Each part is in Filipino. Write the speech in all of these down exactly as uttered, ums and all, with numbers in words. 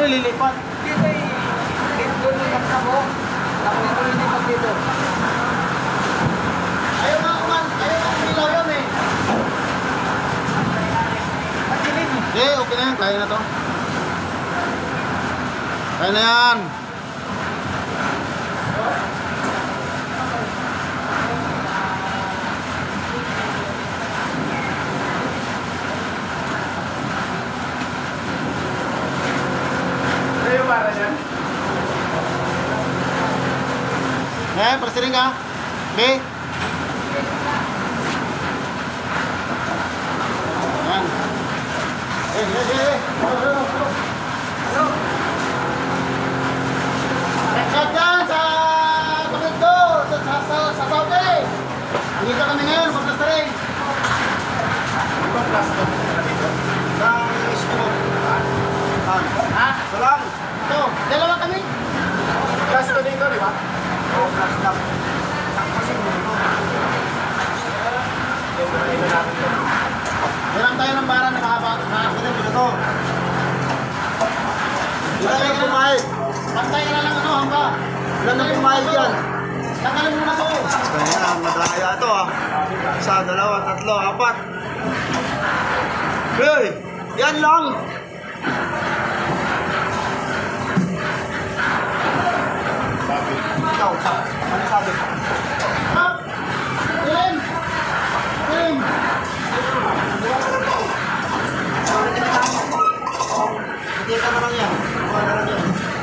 lilipat. Dito eh. Dito yung kabo. Tapos ito lilipat dito. Ayaw nga kuman. Ayaw nga kumilaw yun eh. Pagilid mo. Eh, okay na yan. Kaya na to. Kaya na yan. Sa'yo para yan? Eh, persiring ka. Okay. Yan. Eh, eh, eh, eh. Ano, ano, ano. Ano? Rekat yan sa kapit ko. Sa, sa, sa, sa Saudi. Dito kami ngayon, magplastaring. Ito plastic na dito. Sa school. Ah. Ha? Salang. Ito, dalawa kami. Plastic dito, di ba? Oh, plus lang. Tapos yung mundo. Yung ito natin ito. Meron tayo ng bara na mahaba. Nakakita mo na to. Ilan na pumayag? Pantay ka na lang ano, hamba. Ilan na pumayag yan? Tanggalin mo na to. Kaya na, madaya ito ah. Isa, dalawa, tatlo, apat. Hey! Yan lang! Sabi. Ikaw, ano sabi? Ha? Ilim! Ilim! Hindi ka na lang yan. Kuha na lang yan.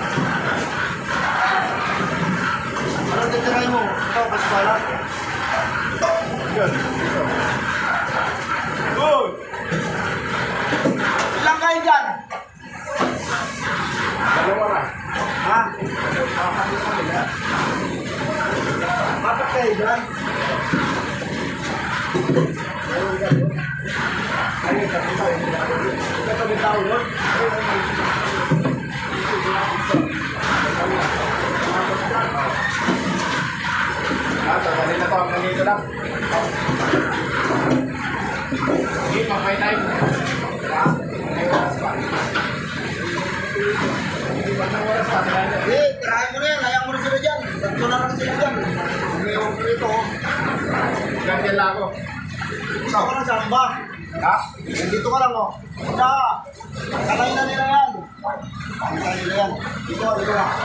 Anong titiray mo? Ikaw, kasbala. Yun. Good! Ilang kayo dyan? Dalawa na. Ha? Bakit kayo dyan? Ayun, sabi ko, ito pa din tao yun. Ah, tagalin na to, ang ganito lang. Sige, mamay tayo. Ha? May oras pa. Hindi ba may oras pa? Hindi, tirahin mo na yan. Hayaan mo na sila dyan. Tatlo na lang sila dyan. Mayroon ko ito. Ganyan lang ako. Dito ka lang sa hamba. Ha? Dito ka lang, oh. Isa. Kalay na nila yan. Kalay nila yan. Dito, dito ka.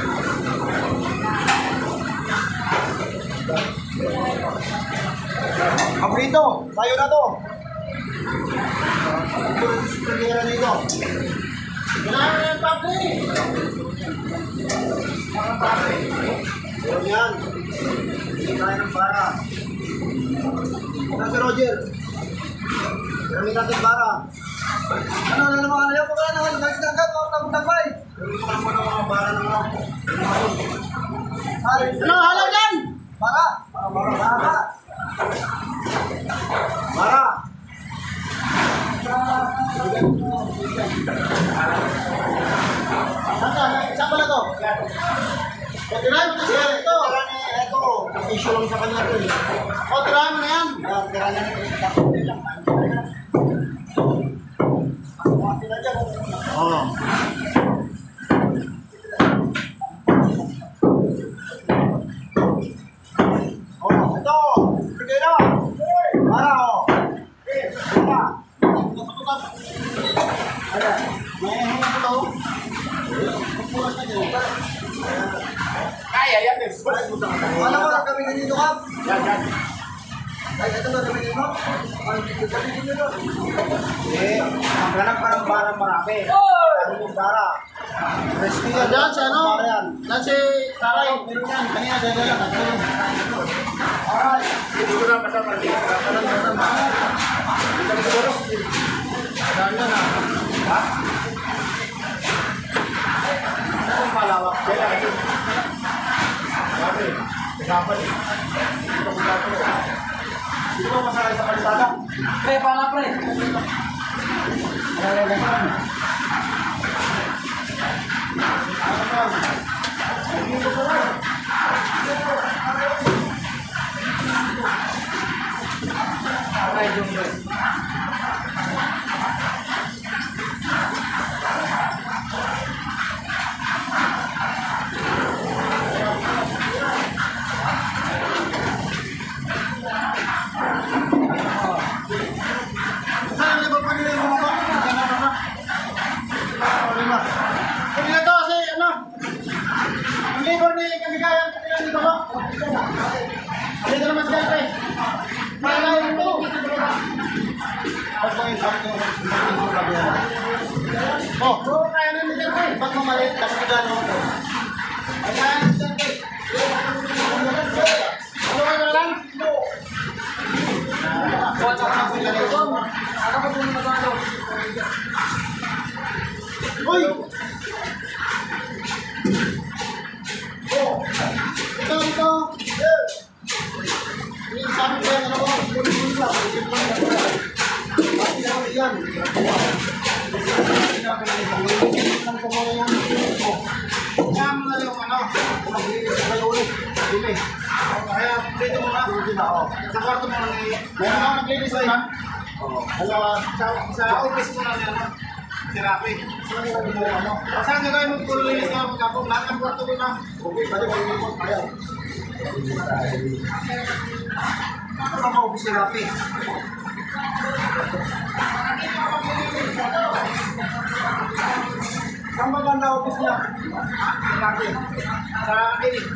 Pabrito, tayo na to. Ito yung suspendera dito. Kailangan na yung pabli. Mga pabli. Meron yan. Hindi tayo ng para. Ano si Roger? Kami natin para. Ano na naman? Ayaw ko ka na naman. Nagsidagat ako. Tagpay. Kami ko naman ang mga para ng mga. Ano? Halaw dyan! Para. Para. Para. Para. Para. Saan? Saan pala to? O, tirahin mo na siya. Ito. Ito. Issue lang sa kanya ito. O, tirahin mo na yan. Tirahin na yan. Oo. Oh, ito. Sige na. Para, o. Para. Ayan. May hangin ko to. Kaya yan, eh. Wala ko lang kami dito, Kap. Yan, yan. Ay, ito na kami dito. Ay, dito kami dito. Eh, maghanap ka ng barang marami. Ano yung bara? Rescue yan. Diyan si ano? Diyan si Taray. Meron yan. Kanina, dala lang. Alright. Hindi ko na masama. Parang meron ba? Dito ko siguro. Saan yan ah? Ha? Ano yung malawak? Kaya lang, ito. Sabi, kasapal. Ito ko kasapal. Hindi mo masakay sa kalisada? Pre, pala pre. Ano yan? Ano yan? Dito ko lang. Aray, yung pre. Dito naman siya, pre. Palaw ito. Pag mo yung sakto, hindi mo kabila. Oh, bro, kaya na nila, pre. Pag mamalit, tapos gano'n ako. Ayan, dyan, pre. Ano kayo na lang? Buwan ako ng pinalito. Ano ko po na ba? Uy! Oh! Ito, ito! Yeah! Yung sabi ko yan, ano ko? Puli-puli lang. Pati na kami yan. Ang kumura yan. Oh! Kaya mo na yung ano, maglinis sa kayo ulit. Dili. Kaya dito muna. Sa kwarto mo lang eh. Meron ako naglinis na yan. Sa, sa, sa office mo lang yan. Therapy. Ano? Saan ka kayo magpulinis na magkapong lahat ng kwarto mo na? Okay, bali ba yung report kaya? Ano ka office therapy? Saan ba banda office niya? Therapy. Sa akin eh.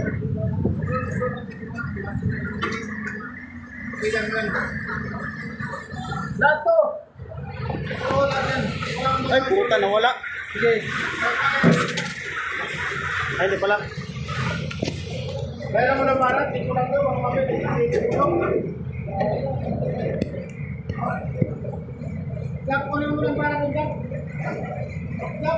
Okay lang yan. Lahat to! Oo, lahat yan. Ay, puta, nawala. Sige. Ay, hindi pala. Kaya mo na para, tingko lang daw, ang mami, tingko. Gap, kunin mo lang para kung gap. Gap.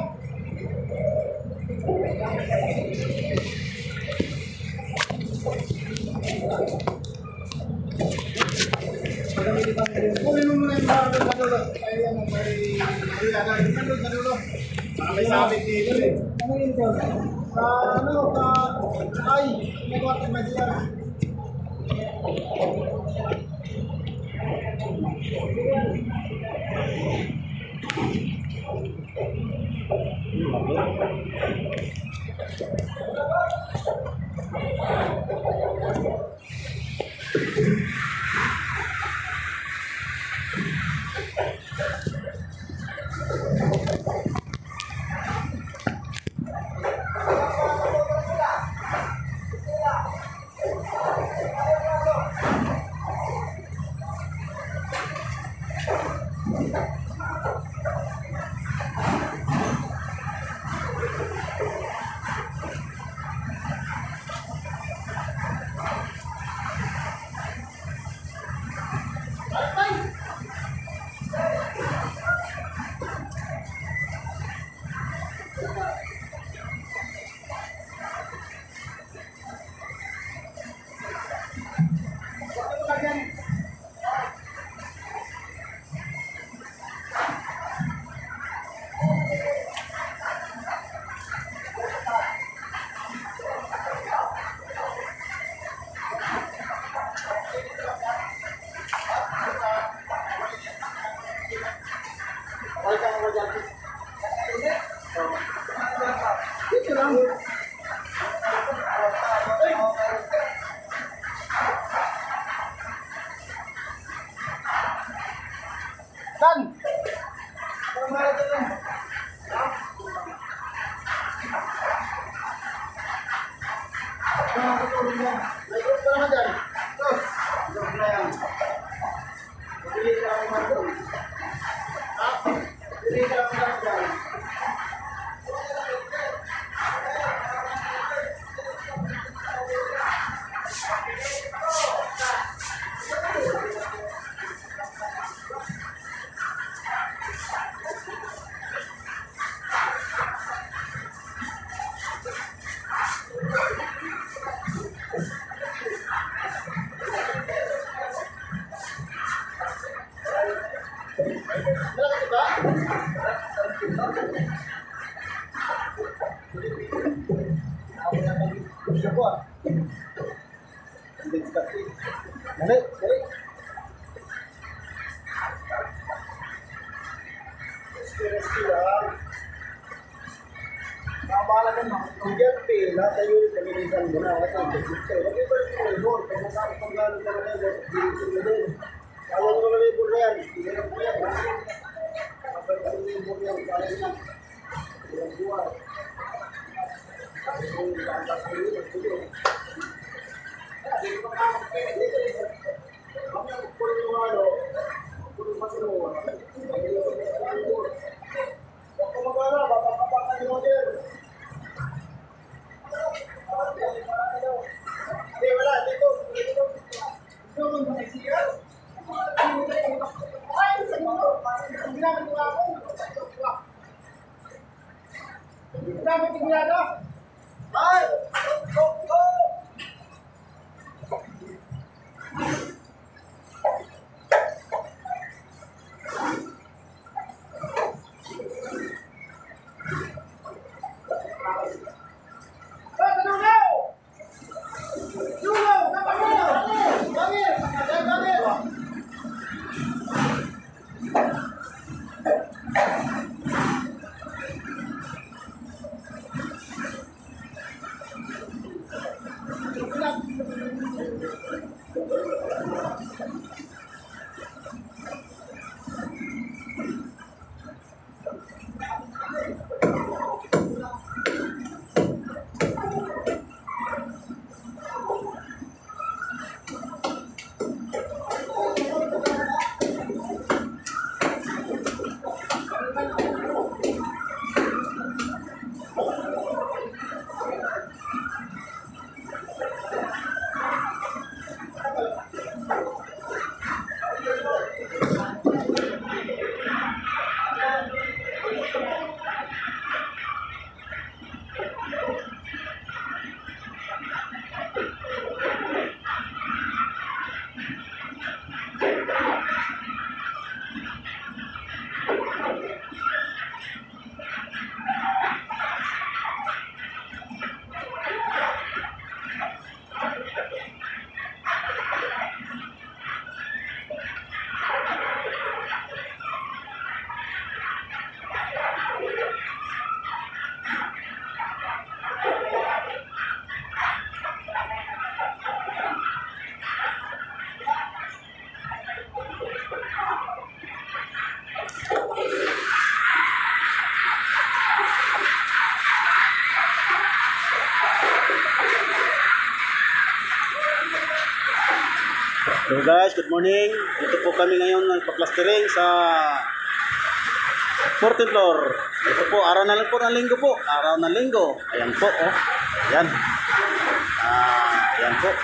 Kunin mo lang para kung kadulo. Ay, ano, may... Ay, ano, kadulo, kadulo. May sabit dito eh. Ano yun ko? Sa ano, sa... Ay, nagawa ko madyan. Dito lang. Dan! Parang mahal ka lang. Nakakatulong mo. May group ka naman dyan. Tos! Group na yan. Pili ka lang naman doon. Ha? Pili ka lang naman dyan. Malaki ba? Ako na pag gusto ko ah. Hindi ka kasi. Dali, dali. Rescue lang. Nakabahala ka na. Bigyan pila tayo yung pamilisan mo na. At ang pagkita. Huwag iba rin yung labor. Kung masakit ang gano'n ka na yun, dilisin mo din. Tawag mo na labor na yan. Hindi na po yan. Kapag ang labor yan, kaya na. Ilang buwan. Kasi kung lantas mo yun, Hello guys, good morning. Dito po kami ngayon nagpa-plastering sa fourteenth floor. Ito po, araw na lang po ng linggo po. Araw ng linggo. Ayan po, oh. Ayan. Ah, ayan po.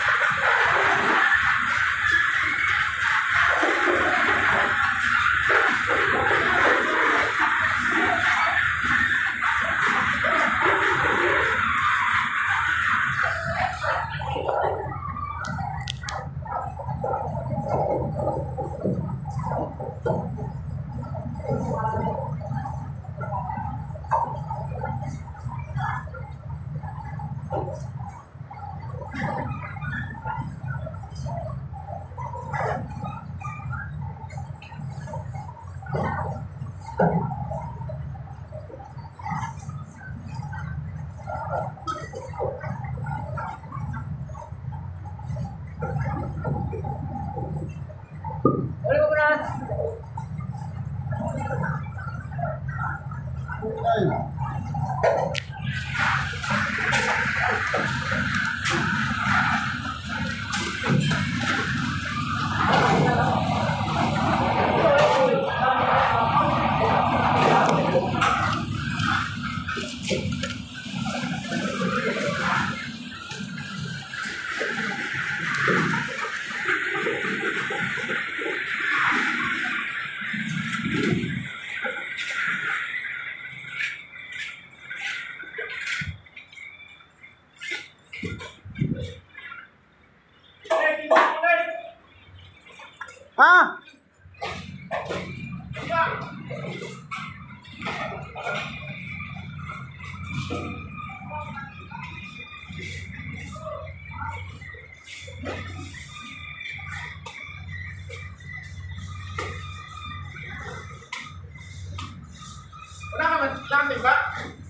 Ha? Wala ka man landing ba?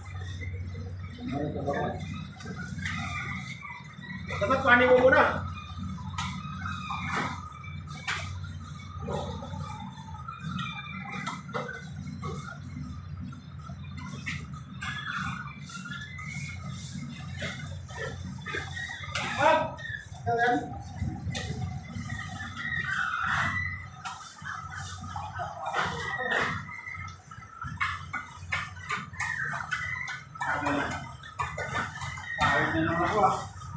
Dapat panik mo muna. Ah, yan. Ayos na naman ako ah.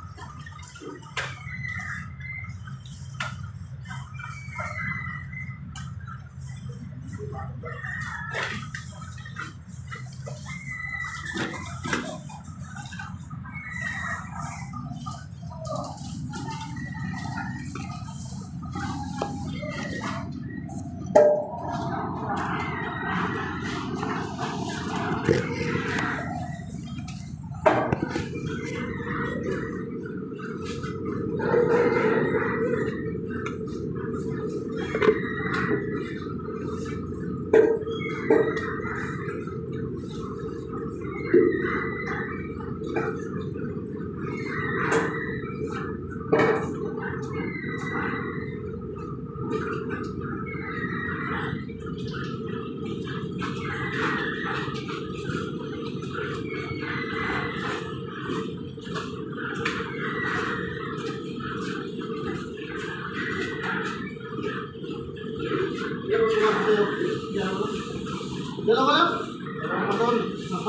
Dalawa lang? Dalawa pa doon.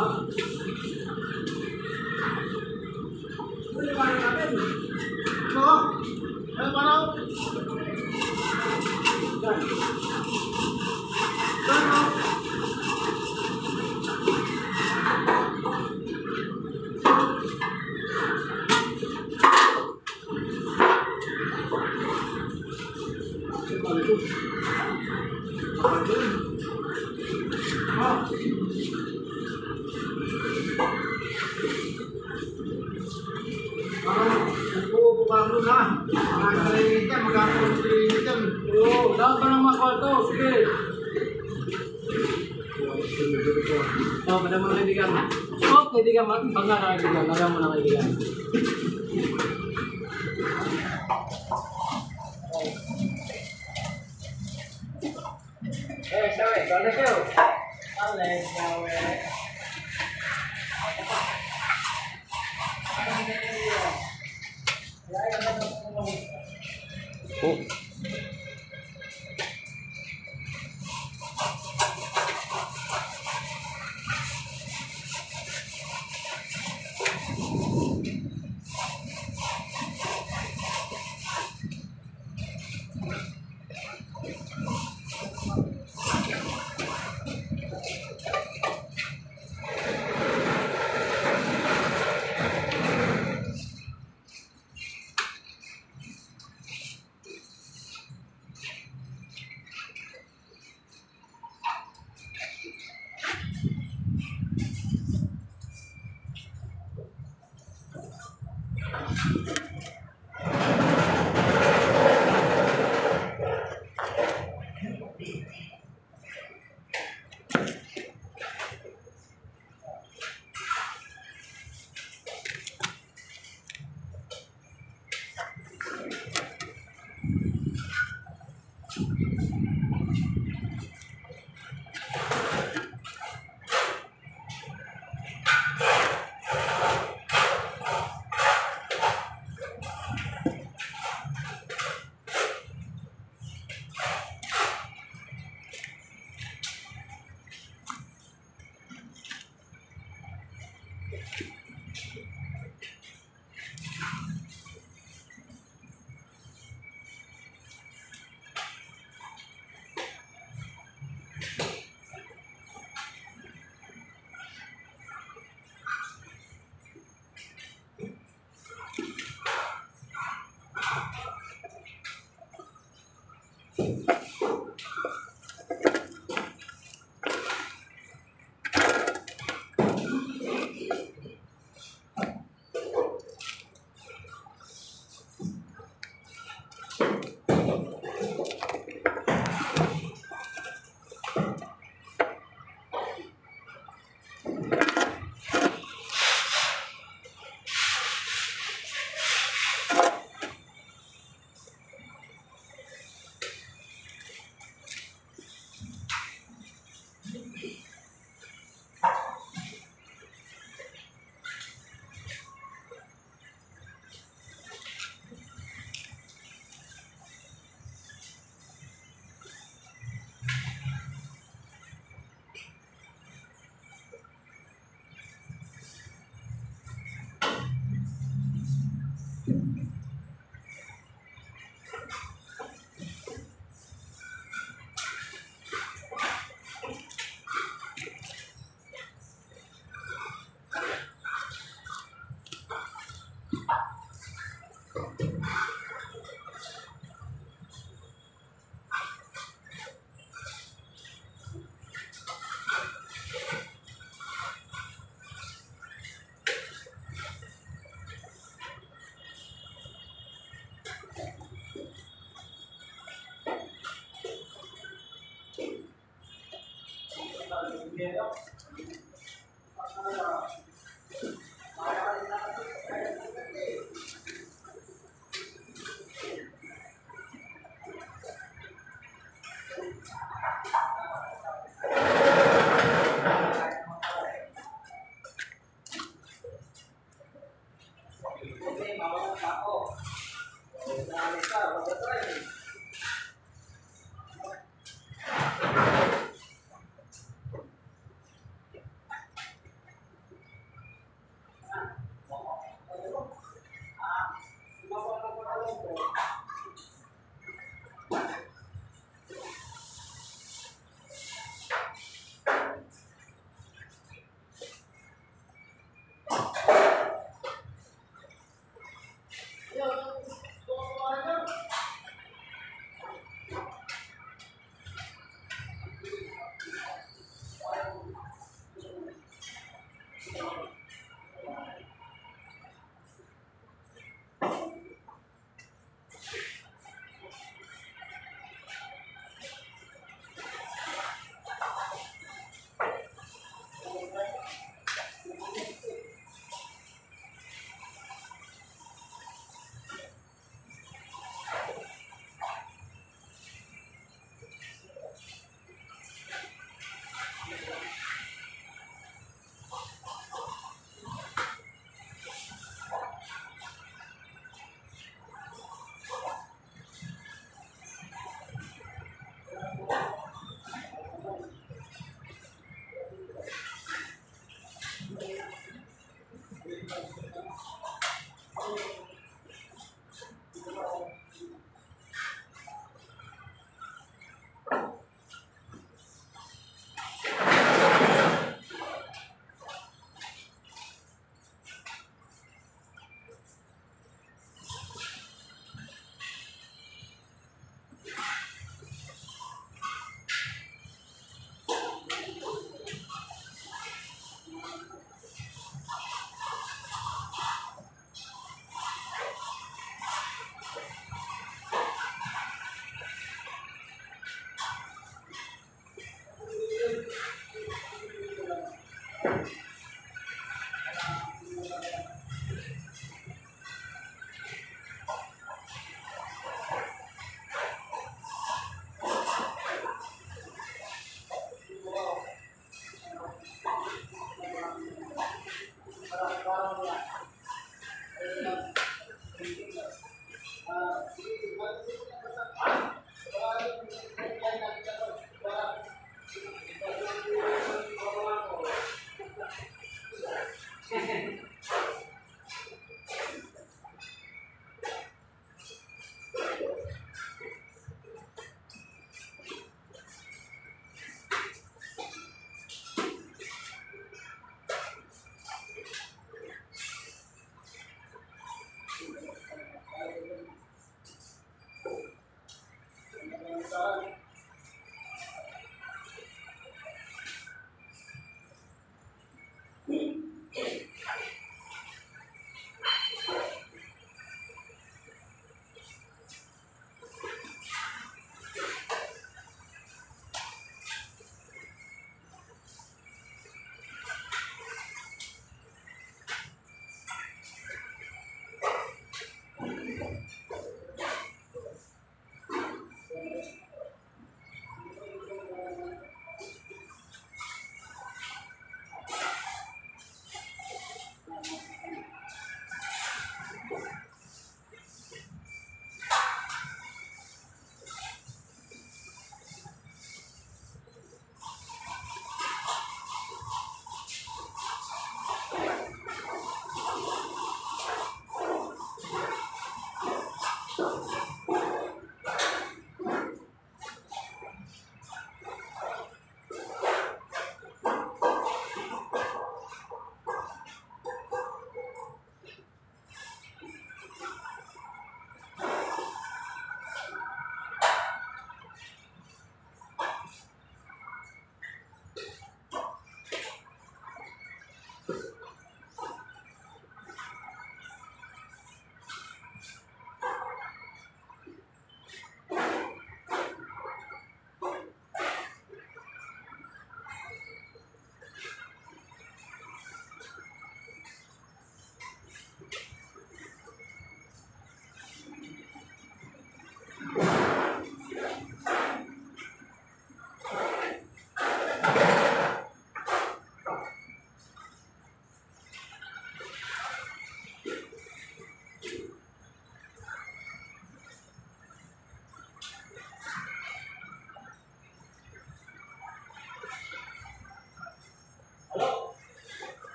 Uy, parang natin. Ito. Ay, parang. Yan. Yan, Magkakalo na. Magkakalimit yan. Magkakalimit yan. Oo, lahat pa ng mga kwarto. Sige. Oo, madam mga kaibigan. Oo, kaibigan. Pag nga kaibigan, madam mo na kaibigan. Eh, sawe. Balik kayo. Balik, sawe. Oh.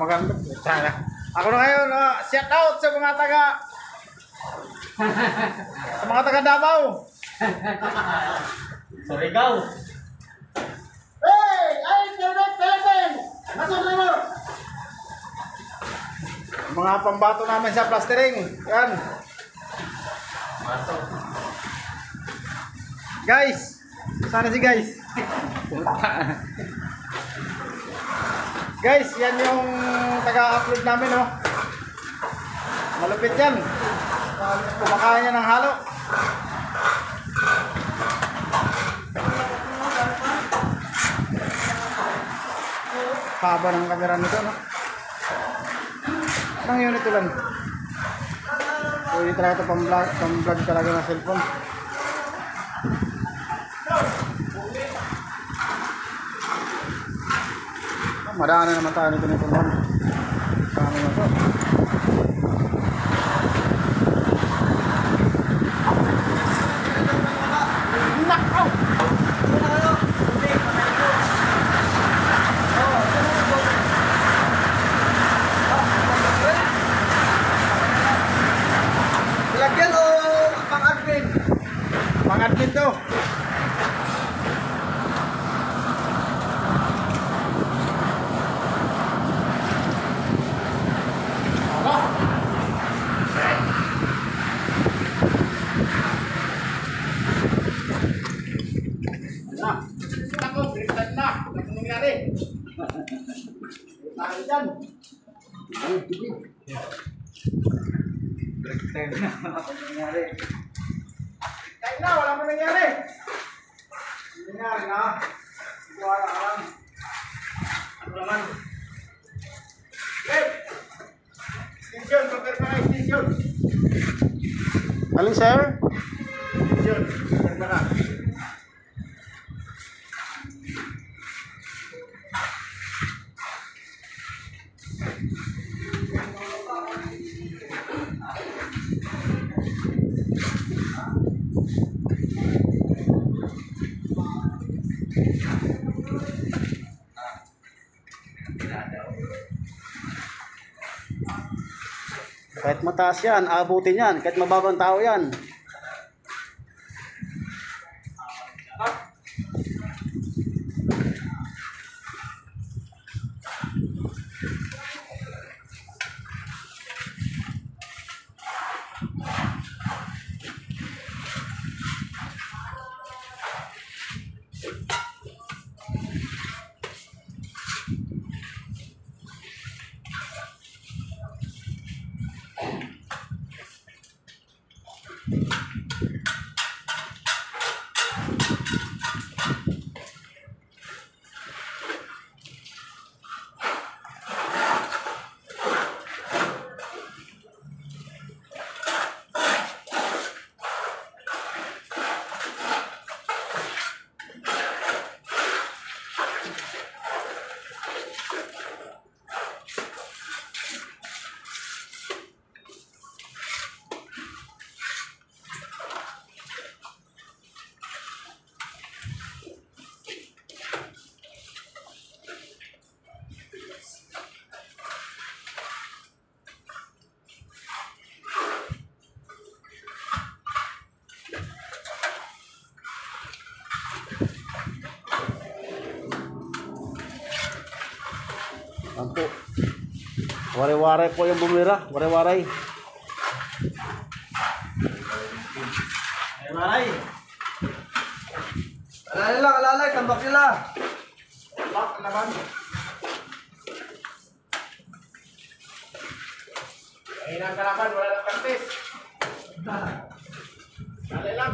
maganda. Ako na ngayon, uh, shout out sa mga taga sa mga taga Davao. Surigao. Hey! Ay, Philippines! Philippines! Nasaan na mo? Mga pambato namin sa plastering. Yan. Guys! Sana si guys. Guys, yan yung taga-upload namin, oh. Malupit yan. Kumakain yan ng halo. Haba ng kamera nito, no? Anong unit ulan? Pwede talaga ito pang-vlog, pang-vlog talaga ng cellphone. Oh, madaanan naman tayo nito nito naman. Kami na ito. Nakaw! Lagyan o pang-admin? Pang-admin to. Na. Ako, baliktad na. Ano nangyari? Tayo dyan. Ay, tubig. Baliktad na. Ano nangyari? Tayo na, wala mo nangyari. Hindi nangyari na. Hindi wala ka lang. Ano naman? Hey! Station, prepare ka na station. Alin, sir? Station, prepare ka na. Kahit mataas yan, aabutin yan. Kahit mababang tao yan. Ampo. Wari-wari po yung bumira. Wari-wari. Wari-wari. Alalay lang, alalay. Tambak nila. Bak, laban. Ay, nang kalaban. Wala nang practice. Dali lang.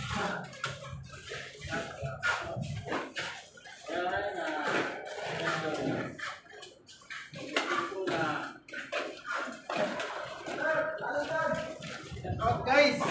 Oh, guys.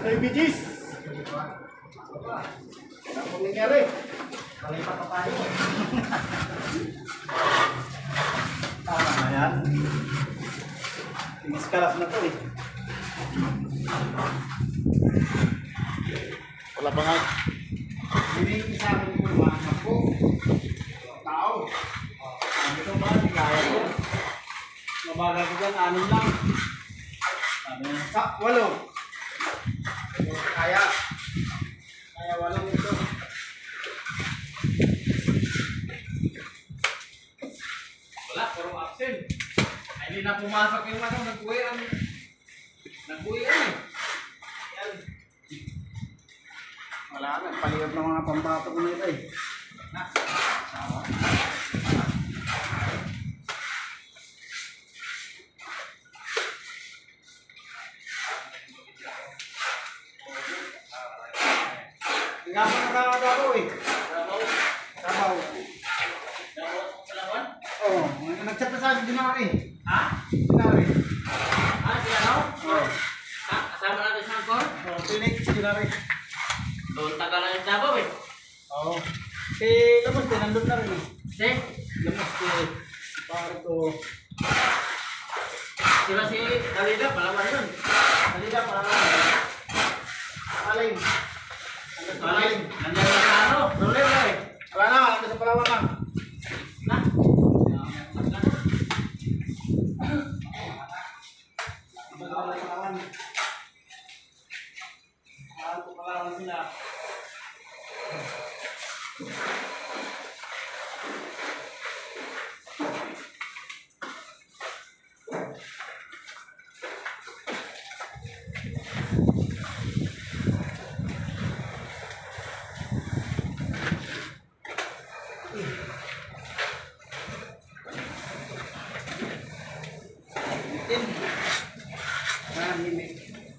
Baby G's. Ano pong nangyari? Palipat pa tayo. Tama na yan. Tiniskalap na to eh. Wala pa nga. Hindi sa akin po mga anak ko. Tao. Sabi ko ba, di kaya ko. Mabagal ko dyan, anim lang. Sabi niya, sa, walo. Kaya. Kaya walong ito. Wala, puro absent. Ay, hindi na pumasok yung ano, nag-uwi ang... Nag-uwi ang eh. Yan. Wala na, palihog ng mga pambato ko nito eh. Na. Nga pa nakakagawa eh. Trabaho. Sabaw. Trabaho sa Palawan. Oo, nag-chat na sa akin dinari. Ha? Dinari. Ah, sila no? Oo. Ha? Kasama natin sa Angkor? Oo, pinig si dinari. Doon tagal na yung Davao eh. Oo. Si Lamos din, nandun na rin eh. Si? Lamos din. Pare ko. Sila si Dalida, Palawan yun. Halika, parang. Aling. Aling. Nandiyan na sa ano? Roller na eh. Wala na, nandun sa Palawan na. Na? Nandun sa Palawan. Mahal ko Palawan sila. Itin. Mahimik.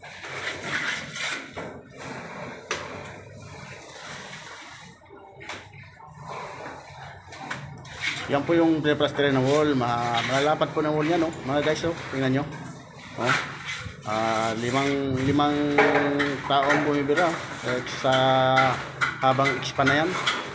Yan po yung pinaplasterin ng wall. Ma malalapat po ng wall yan, no? Mga guys, oh. Tingnan nyo. Oh. Ah, limang limang taong bumibira eh, sa habang expand na yan.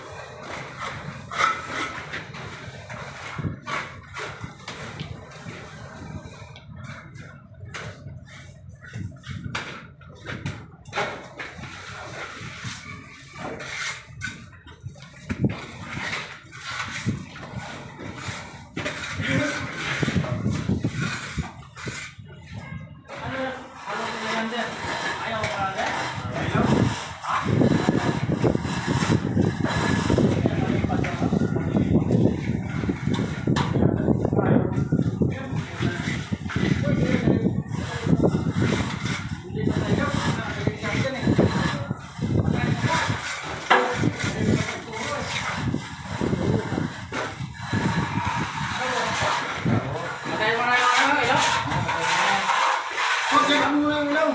Matay mo na yung ano, ilo? Huwag yan ang muna yung ilaw.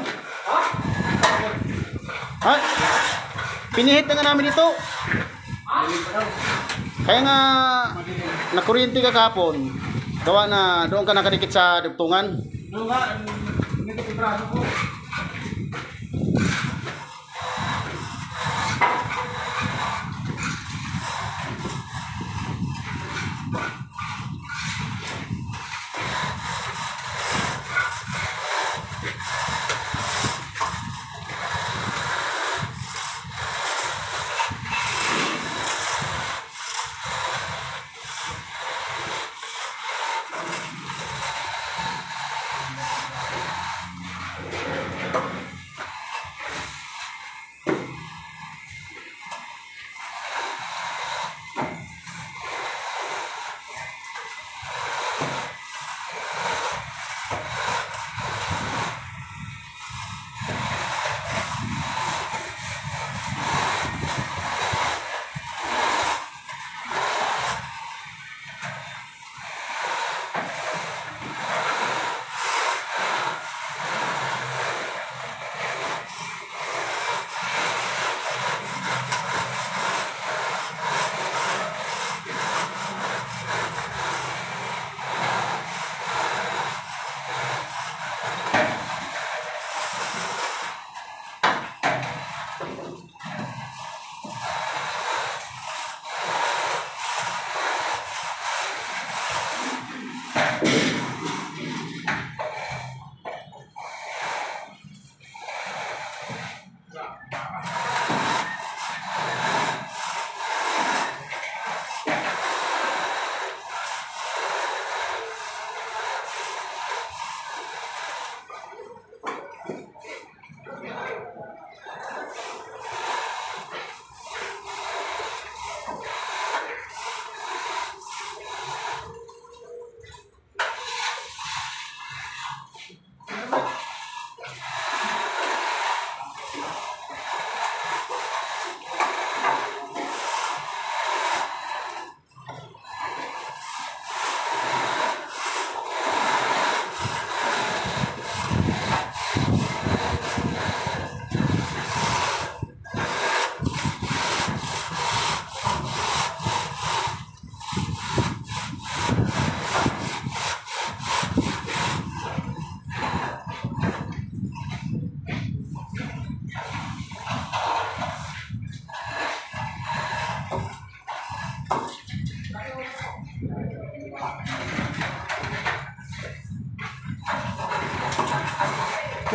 Ay! Pinihit na nga namin ito. Kaya nga nakuryente ka kahapon. Gawa na doon ka nakadikit sa dugtungan. Doon nga, hindi ko pibraso ko.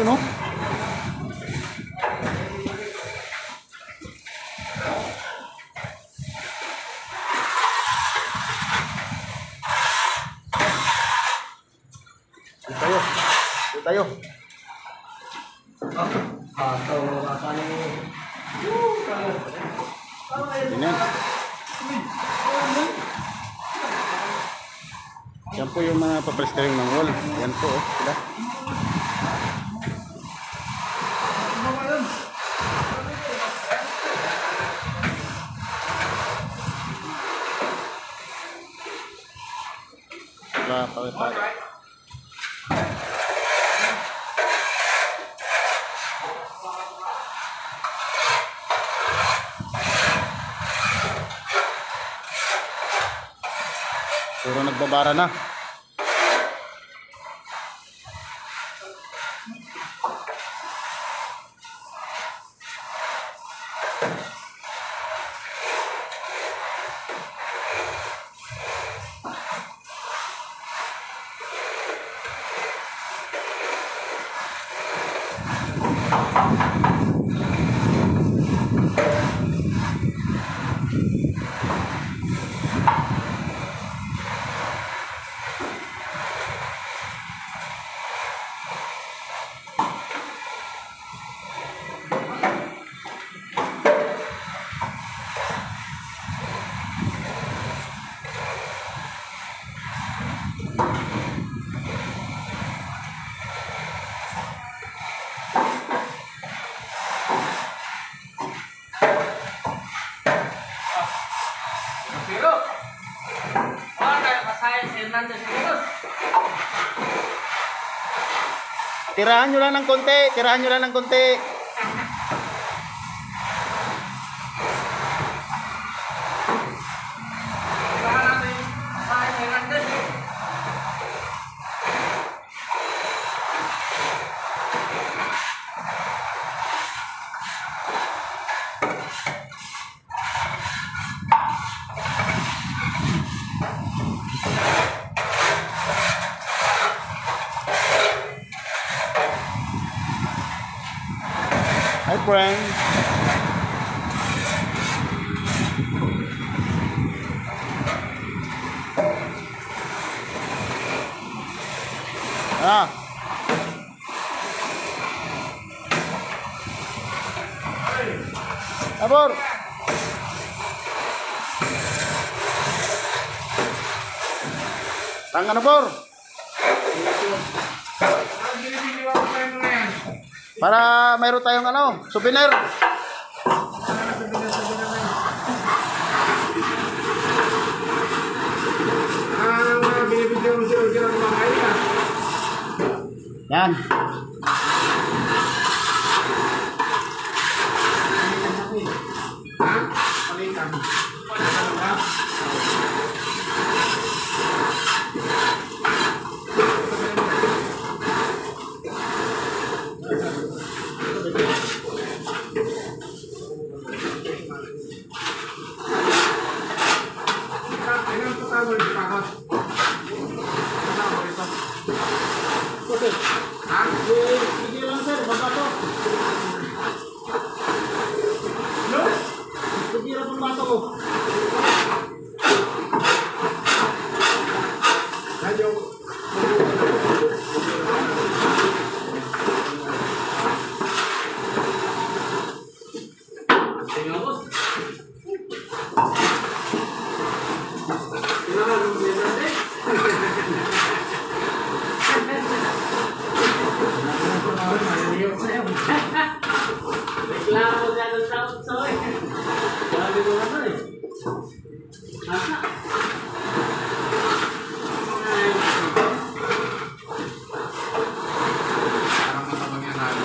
Yun o. Dito tayo. Dito tayo. Ah, ito, makakali. Ganyan. Yan po yung mga paplastering ng wall. Yan po, oh. Sila. Sila, pawit-pawit. Puro nagbabara na. Pero, wala tayo kasayan sa Hernandez Pinos. Tirahan nyo lang ng konti. Tirahan nyo lang ng konti. Saan natin kasayan sa Hernandez? Hi, friend. Ah. Abor. Tangan abor. Ang ginigiliwa ko tayo mga yan. Para mayroon tayong ano, souvenir. Ang mga binibigyan mo siya ng mga kailan. Yan. Ha? Palitan. Palitan ba? Ilang patawag ito pakot? Patawag ito. Ha? Sige lang sir, baba to. No? Sige lang pang bato ko. Radyo. Tingnan mo. Tingnan mo, tingnan mo. Reklamo ka ng tao sa oy. Sabi mo naman eh. Asa? Ay. Parang matabang yan namin.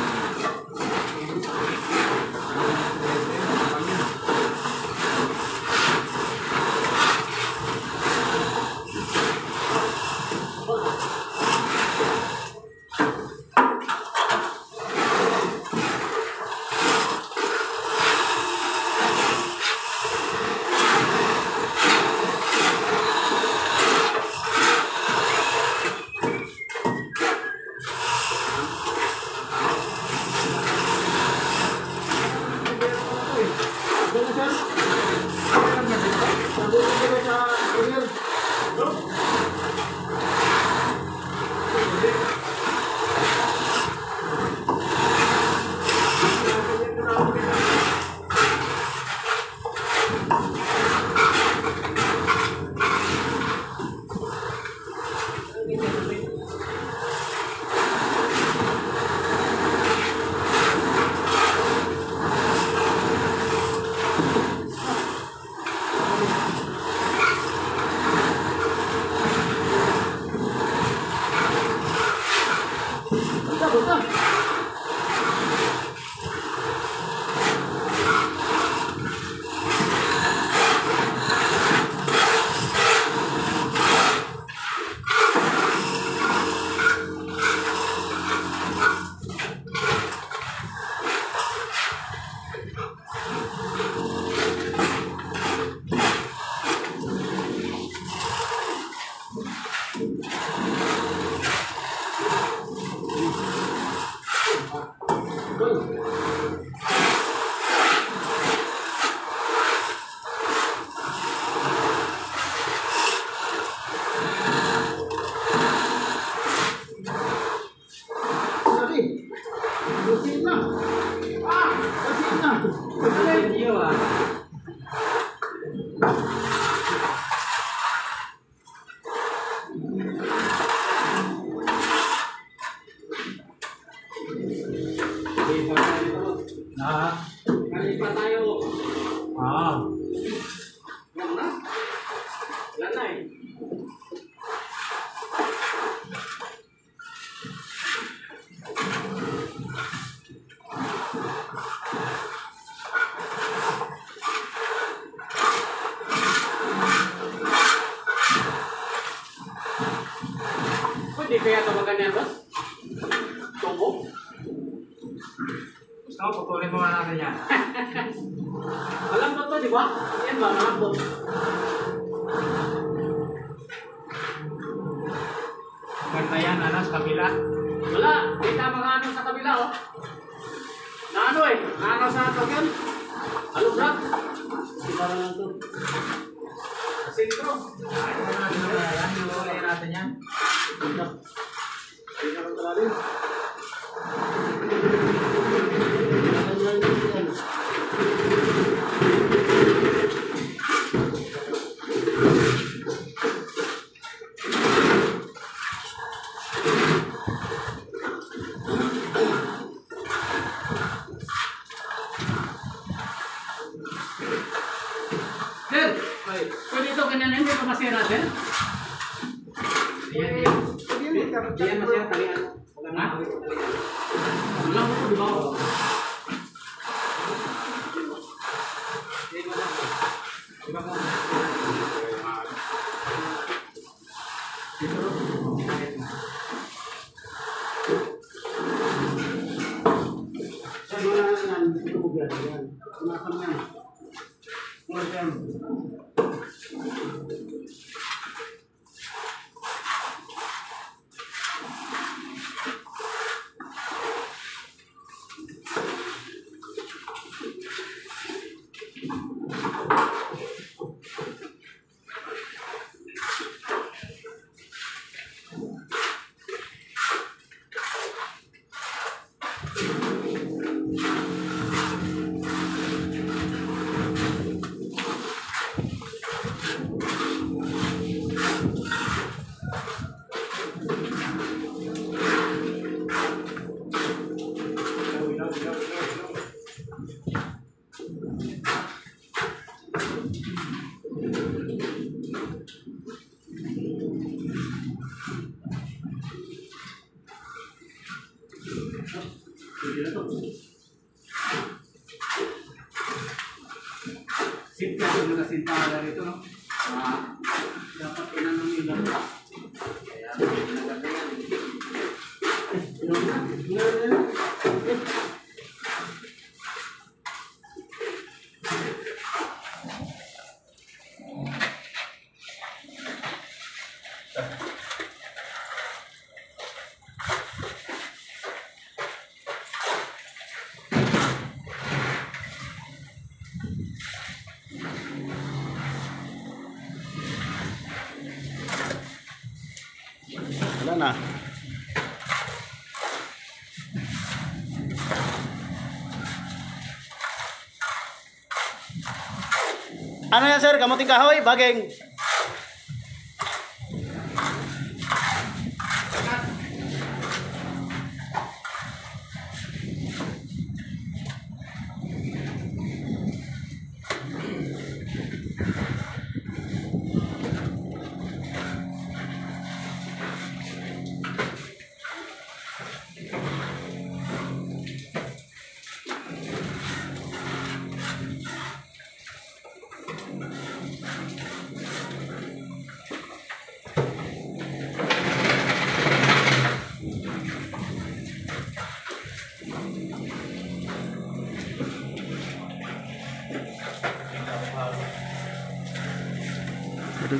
kaya ito ganyan, boss? Tubo? Gusto mo, putulin mo nga natin yan. Alam mo to, di ba? Yan ba, alam mo. Ganda yan, ano, sa kabila. Wala, kita mga ano sa kabila, oh. Na ano eh, na ano sa ato yun? Alubrak. Sigara lang to. Sintro. Ayun natin yan, iuulayin natin yan. Ito. Ito lang talaga rin. Sir, pwede ito ganyan, hindi pa masira, sir? Ayan, ayan. Ayan, masira, talian. Ha? Wala mo ito, di ba? Di ba mo? Dito rin. Sir, wala na yan. Ito mo biyan. Yan. Tumasam yan. More time. Sinta ko na sinta rito, no? Ah, dapat inanong nila. Kaya maganda yan. Wala na. Ano yan, sir? Kamuting kahoy? Baging? Aduh.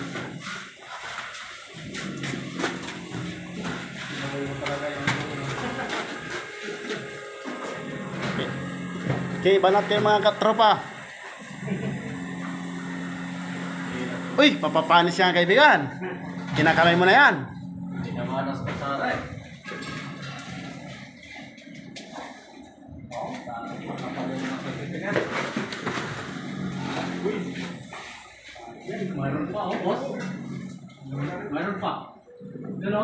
Oke, banat kayo mga katropa. Uy, papapanis yan kaibigan. Kinakamay mo na yan. Hindi na manas pa sa aray. Mayroon pa, oh, boss. Mayroon pa. Ano?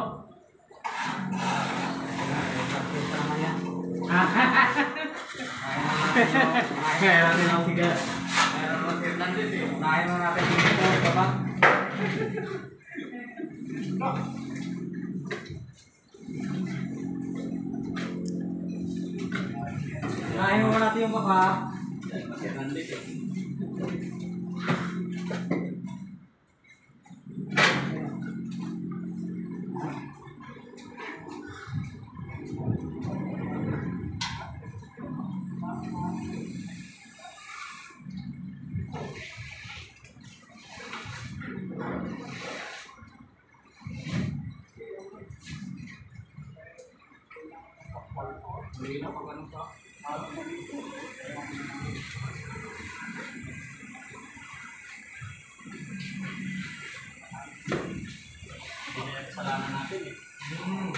Kaya natin ang tiga. Mayroon natin nandit eh. Unahin na natin dito, baba. Unahin mo natin yung baba. Kasi nandit eh. Hindi na pag ano sa. Hindi na kasalanan natin eh. Hmm.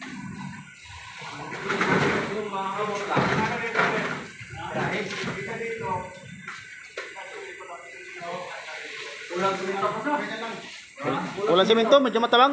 Yung mga kabot lang. Dahil kita dito. Ulang semento pa sa. Ulang semento, medyo matabang.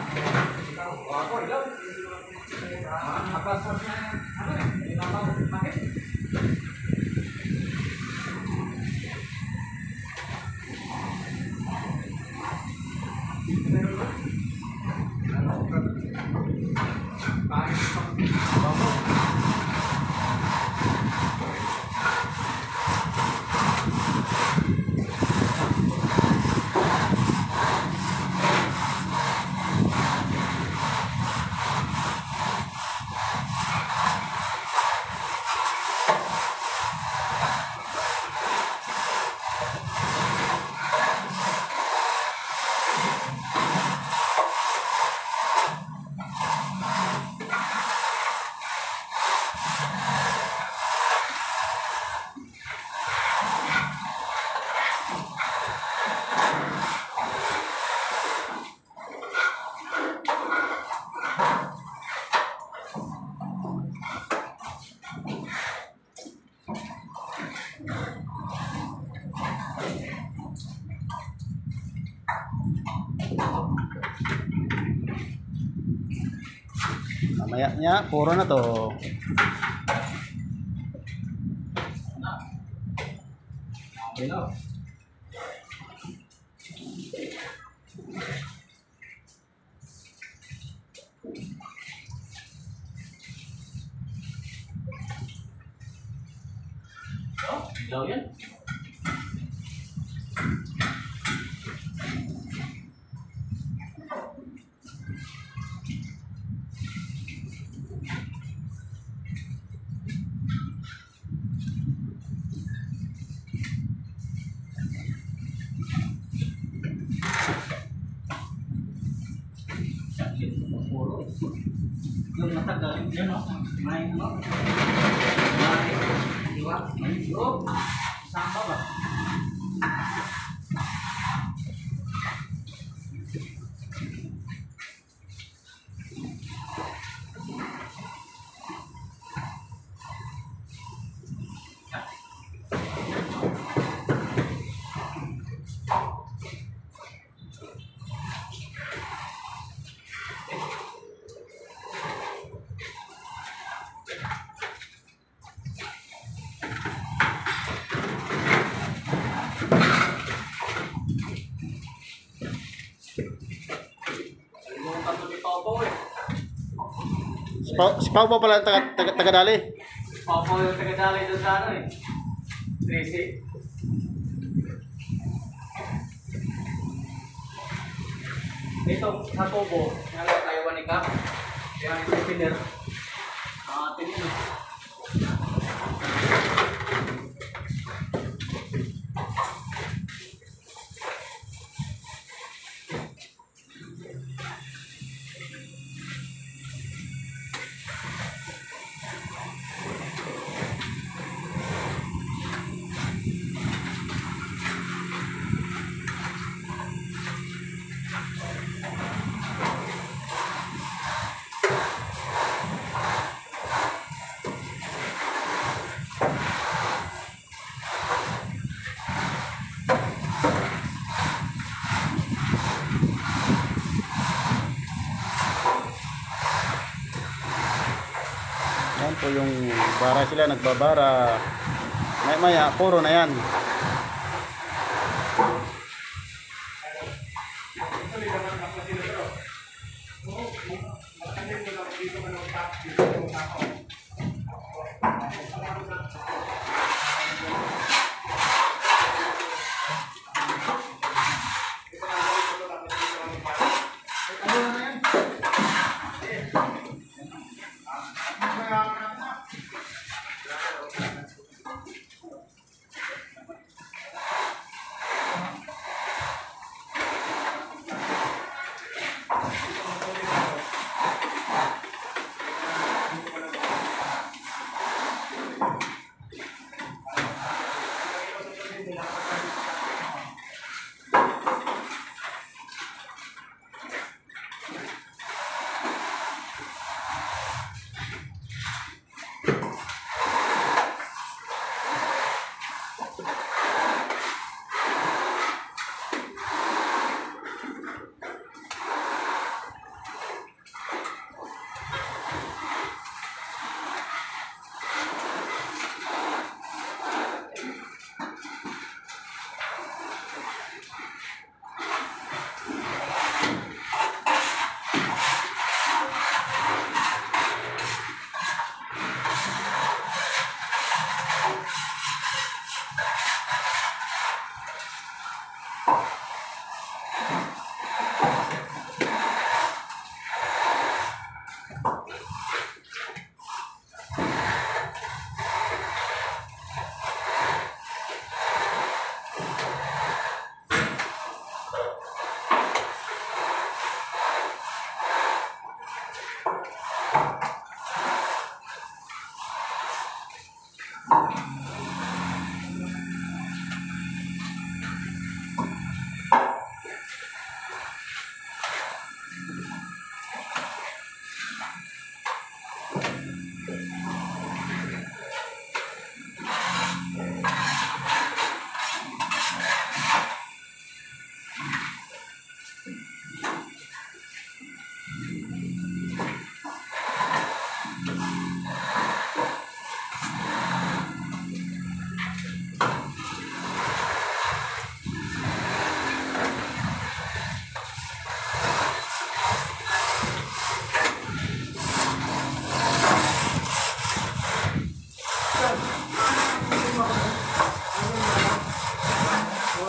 Mamaya niya, puro na to. Hello. Oh, ilaw yan. Yung matagal yun, no? May ano? May iwa, may loob. Saan ba? Si Pao, si Pao pa pala ang taga, taga, taga-dali. Opo, yung taga-dali doon sa ano eh. Tracy. Ito, sa tubo, nalala tayo wanika. Kaya ito pinir. Ah, tingin. Yan po yung bara sila, nagbabara. Maya maya, puro na yan.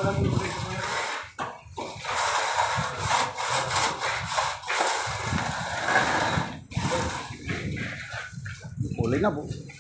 Huli na po.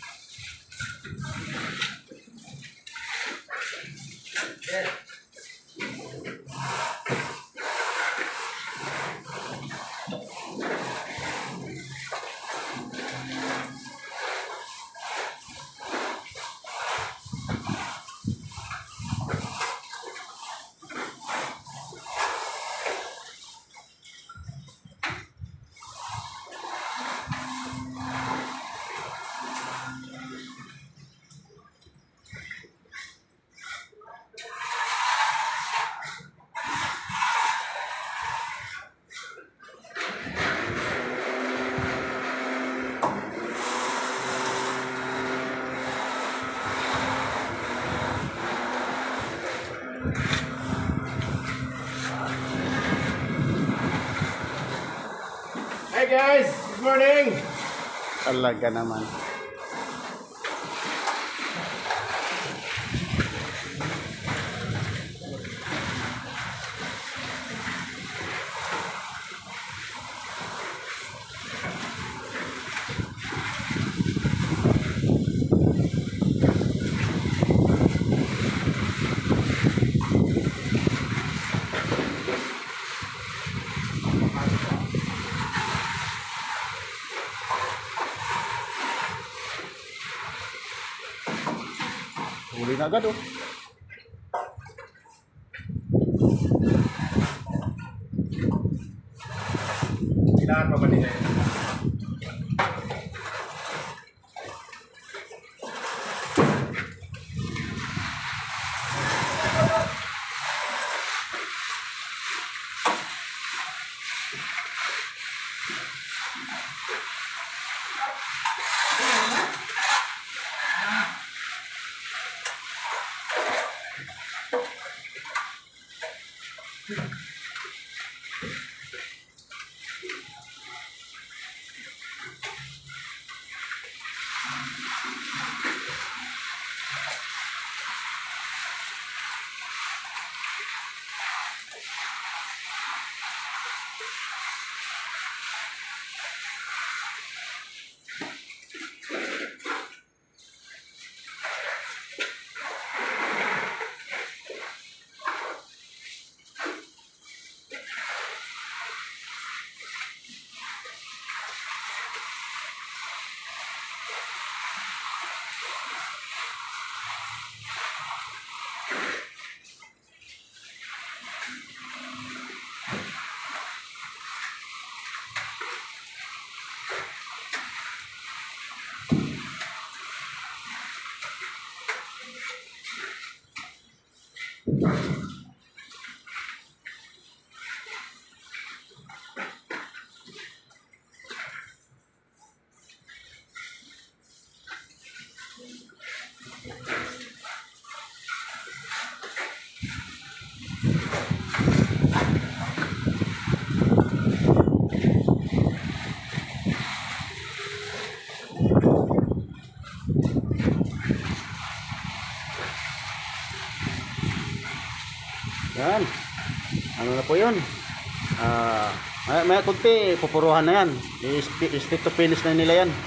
Hey guys, good morning. Talaga naman. Huli na agad oh. Kailangan pa ba nila yun? Yan. Ano na po yun? Ah, may, may kunti, pupuruhan na yan. I-stick to finish na nila yan.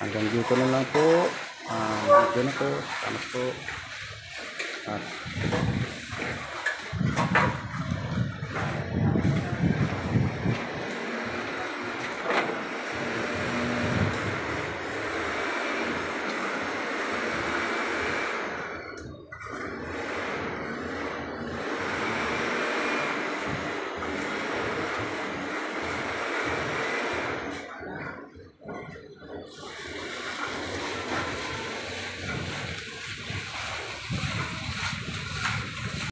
hanggang dito na lang po. Ah, video na po. Salamat po. At